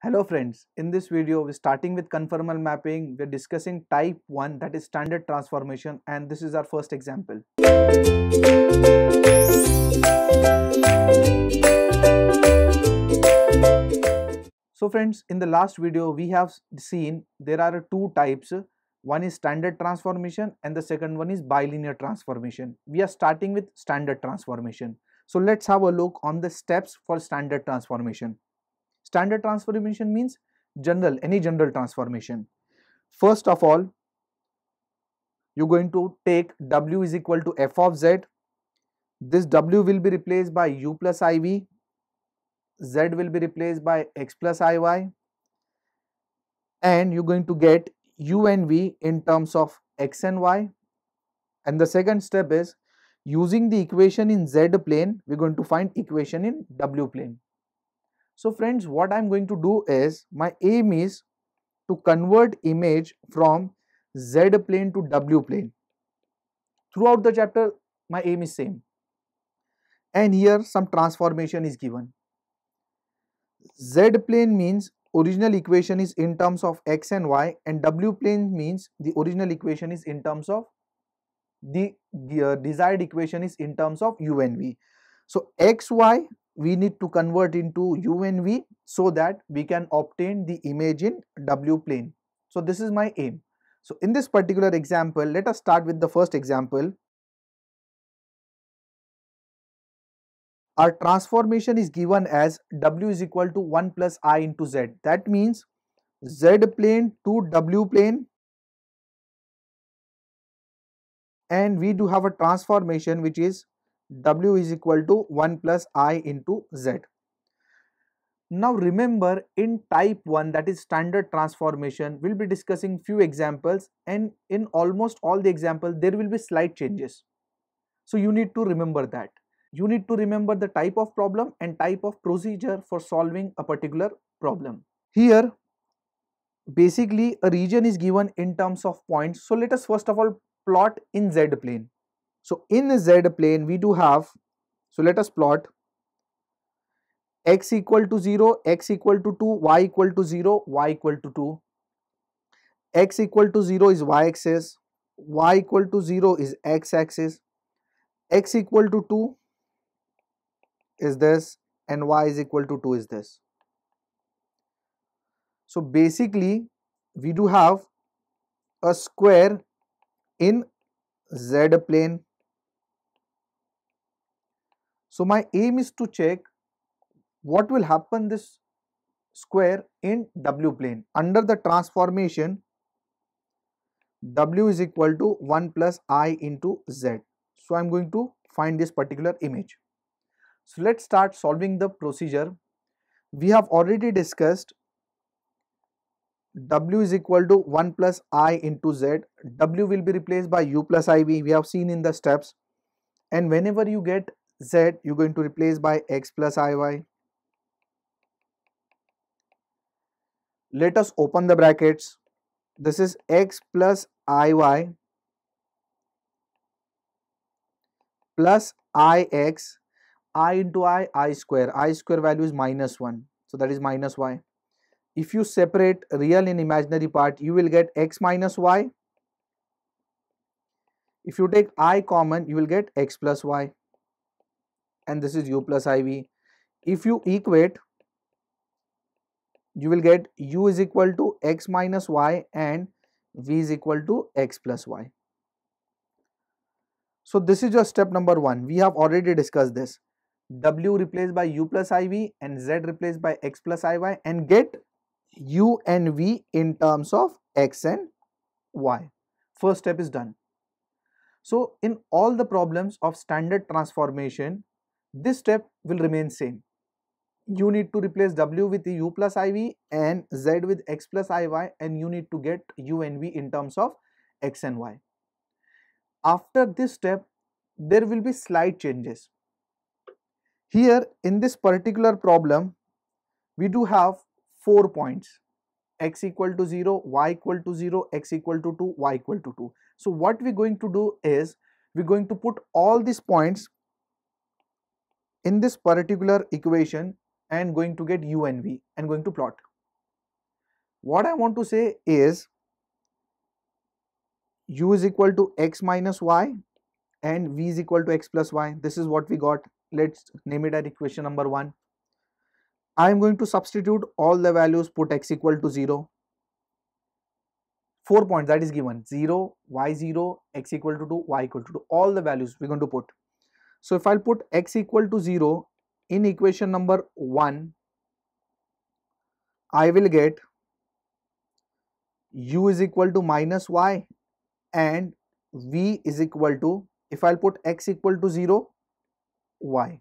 Hello friends, in this video we're starting with conformal mapping. We're discussing type 1, that is standard transformation, and this is our first example. So friends, in the last video we have seen there are two types. One is standard transformation and the second one is bilinear transformation. We are starting with standard transformation. So let's have a look on the steps for standard transformation. Standard transformation means any general transformation. First of all, you're going to take W is equal to f of z. This W will be replaced by u plus iv. Z will be replaced by x plus iy. And you're going to get u and v in terms of x and y. And the second step is using the equation in z plane, we're going to find equation in w plane. So friends, what I'm going to do is, my aim is to convert image from z plane to w plane. Throughout the chapter, my aim is same. And here some transformation is given. Z plane means original equation is in terms of x and y, and w plane means the original equation is in terms of the desired equation is in terms of u and v. So x, y we need to convert into u and v so that we can obtain the image in w plane. So this is my aim. So in this particular example, let us start with the first example. Our transformation is given as w is equal to 1 plus I into z. That means z plane to w plane, and we do have a transformation which is w is equal to 1 plus I into z. Now remember, in type 1, that is standard transformation, we'll be discussing few examples, and in almost all the examples there will be slight changes. So you need to remember that. You need to remember the type of problem and type of procedure for solving a particular problem. Here basically a region is given in terms of points. So let us first of all plot in z plane. So in z plane we do have, so let us plot x equal to 0, x equal to 2, y equal to 0, y equal to 2. X equal to 0 is y axis, y equal to 0 is x axis, x equal to 2 is this, and y is equal to 2 is this. So basically we do have a square in z plane. So my aim is to check what will happen this square in w plane. Under the transformation, w is equal to 1 plus I into z. So I'm going to find this particular image. So let's start solving the procedure. We have already discussed w is equal to 1 plus I into z. W will be replaced by u plus iv. We have seen in the steps. And whenever you get z, you're going to replace by x plus iy. Let us open the brackets. This is x plus iy plus ix. I into I square. I square value is minus 1. So that is minus y. If you separate real and imaginary part, you will get x minus y. If you take I common, you will get x plus y. And this is u plus iv. If you equate, you will get u is equal to x minus y and v is equal to x plus y. So this is your step number 1. We have already discussed this. W replaced by u plus iv and z replaced by x plus iy, and get u and v in terms of x and y. First step is done. So in all the problems of standard transformation, this step will remain same. You need to replace w with u plus iv and z with x plus iy, and you need to get u and v in terms of x and y. After this step, there will be slight changes. Here in this particular problem, we do have 4 points: x equal to 0, y equal to 0, x equal to 2, y equal to 2. So what we're going to do is, we're going to put all these points in this particular equation and going to get u and v and going to plot. What I want to say is u is equal to x minus y and v is equal to x plus y. This is what we got. Let's name it as equation number 1. I am going to substitute all the values, put x equal to 0. 4 points that is given, 0, y0, x equal to 2, y equal to 2. All the values we're going to put. So if I'll put x equal to 0 in equation number 1, I will get u is equal to minus y and v is equal to, if I'll put x equal to 0, y.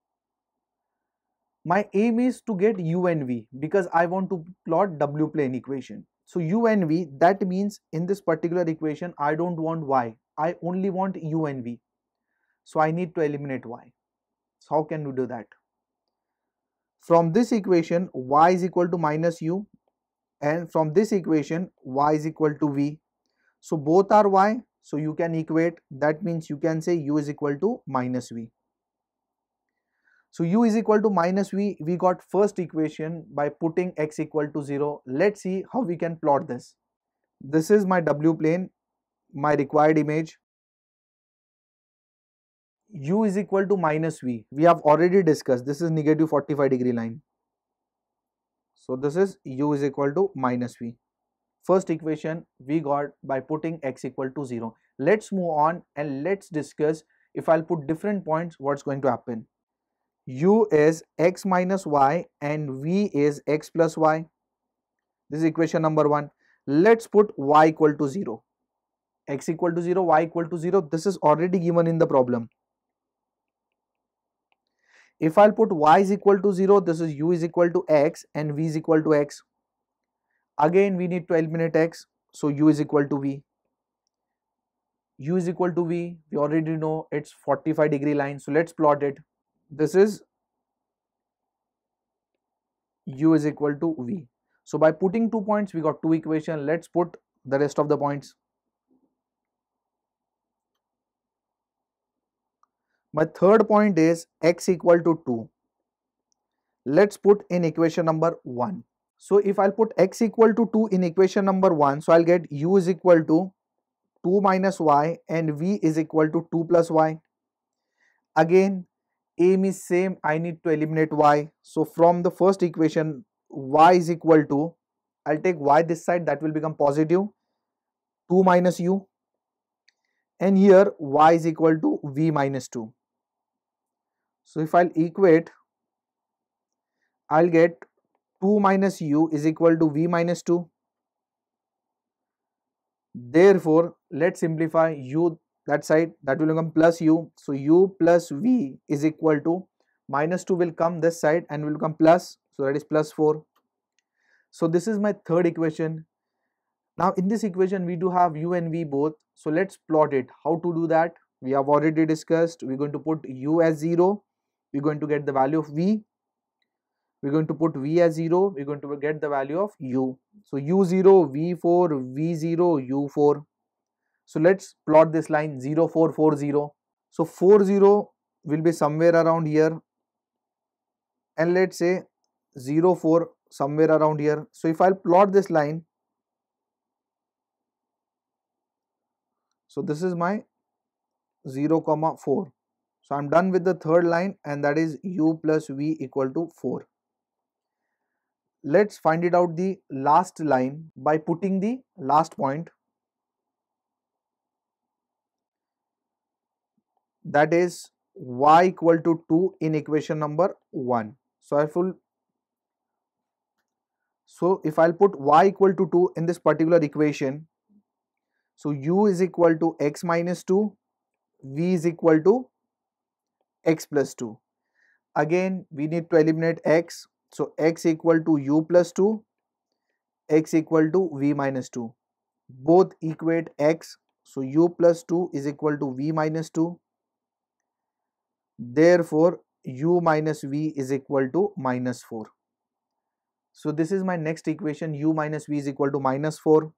My aim is to get u and v because I want to plot w plane equation. So u and v, that means in this particular equation I don't want y, I only want u and v. So I need to eliminate y. So how can we do that? From this equation y is equal to minus u, and from this equation y is equal to v. So both are y, so you can equate, that means you can say u is equal to minus v. So u is equal to minus v, we got first equation by putting x equal to 0. Let's see how we can plot this. This is my w plane, my required image. U is equal to minus v, we have already discussed, this is negative 45 degree line. So this is u is equal to minus v. First equation we got by putting x equal to 0. Let's move on and let's discuss if I'll put different points what's going to happen. U is x minus y and v is x plus y. This is equation number 1. Let's put y equal to 0. X equal to 0, y equal to 0. This is already given in the problem. If I'll put y is equal to 0, this is u is equal to x and v is equal to x. Again we need to eliminate x, so u is equal to v. U is equal to v, we already know it's 45 degree line, so let's plot it. This is u is equal to v. So by putting 2 points we got 2 equations. Let's put the rest of the points. My third point is x equal to 2. Let's put in equation number 1. So if I'll put x equal to 2 in equation number 1, so I'll get u is equal to 2 minus y and v is equal to 2 plus y. Again aim is same, I need to eliminate y. So from the first equation y is equal to, I'll take y this side, that will become positive, 2 minus u, and here y is equal to v minus 2. So if I'll equate, I'll get 2 minus u is equal to v minus 2. Therefore let's simplify, u that side, that will become plus u. So u plus v is equal to, minus 2 will come this side and will become plus, so that is plus 4. So this is my third equation. Now in this equation we do have u and v both, so let's plot it. How to do that? We have already discussed. We're going to put u as 0, we're going to get the value of v. We're going to put v as 0, we're going to get the value of u. So u0, v4, v0, u4. So let's plot this line 0, 4, 4, 0. So 4, 0 will be somewhere around here, and let's say 0, 4 somewhere around here. So if I'll plot this line, so this is my 0, 4. So I'm done with the third line, and that is u plus v equal to 4. Let's find it out the last line by putting the last point, that is y equal to 2 in equation number 1. So if I'll put y equal to 2 in this particular equation, so u is equal to x minus 2, v is equal to x plus 2. Again we need to eliminate x, so x equal to u plus 2, x equal to v minus 2. Both equate x, so u plus 2 is equal to v minus 2. Therefore u minus v is equal to minus 4. So this is my next equation, u minus v is equal to minus 4.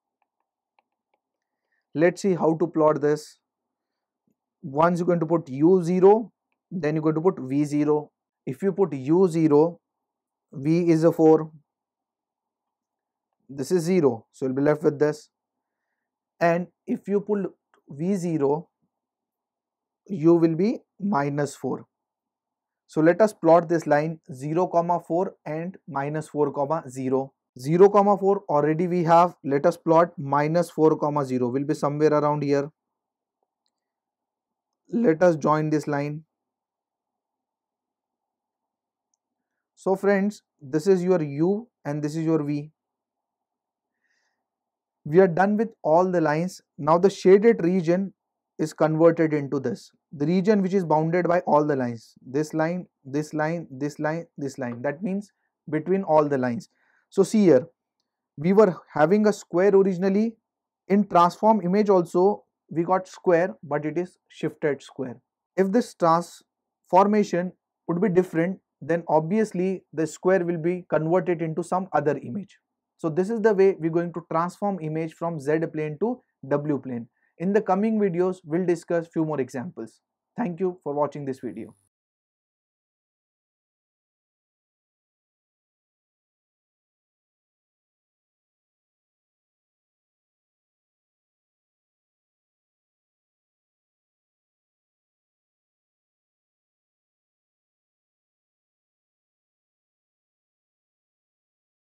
Let's see how to plot this. Once you're going to put u0, then you're going to put v0. If you put u0, v is a 4, this is 0, so you'll be left with this. And if you pull V0, you will be -4. So let us plot this line 0, 4 and -4, 0. 0, 4 already we have. Let us plot -4, 0 will be somewhere around here. Let us join this line. So friends, this is your U and this is your V. We are done with all the lines. Now the shaded region is converted into this. The region which is bounded by all the lines. This line, this line, this line, this line. That means between all the lines. So see here, we were having a square originally. In transform image also we got square, but it is shifted square. If this transformation would be different, then obviously the square will be converted into some other image. So this is the way we're going to transform image from Z plane to W plane. In the coming videos, we'll discuss few more examples. Thank you for watching this video.